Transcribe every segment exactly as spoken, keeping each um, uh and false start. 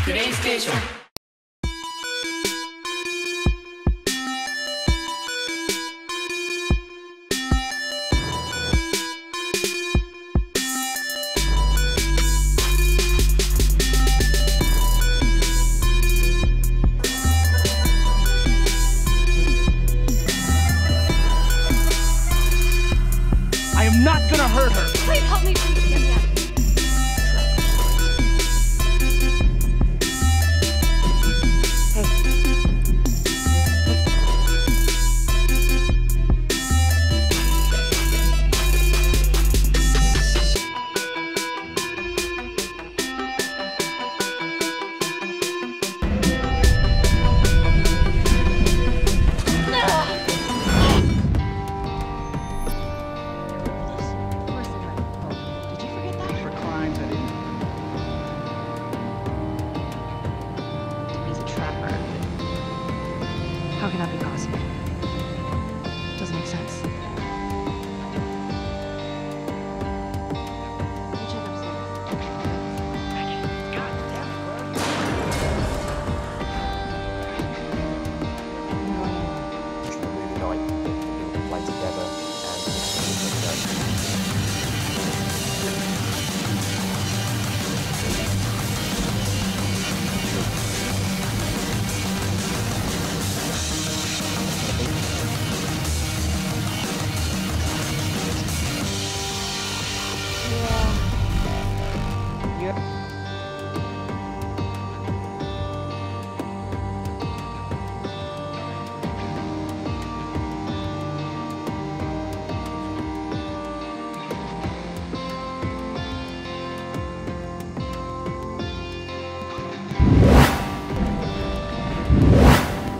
プレイステーション。 I am not gonna hurt her! Please help me, please get me out of here. How can that be possible? Doesn't make sense. Each other's Just a really night that we play together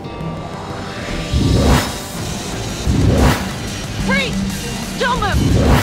Freeze! Don't move!